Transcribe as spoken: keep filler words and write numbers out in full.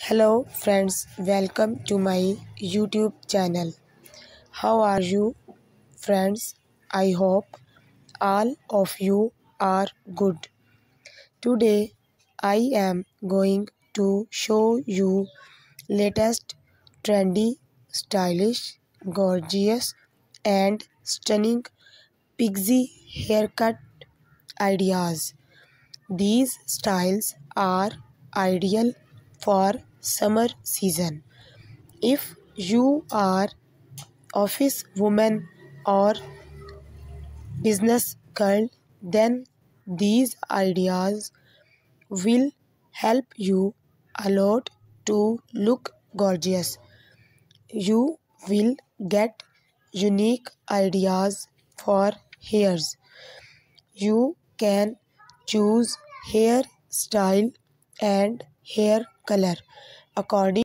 Hello friends, welcome to my YouTube channel. How are you friends? I hope all of you are good. Today I am going to show you latest trendy, stylish, gorgeous and stunning pixie haircut ideas. These styles are ideal for summer season. If you are office woman or business girl, then these ideas will help you a lot to look gorgeous. You will get unique ideas for hairs. You can choose hair style and hair color according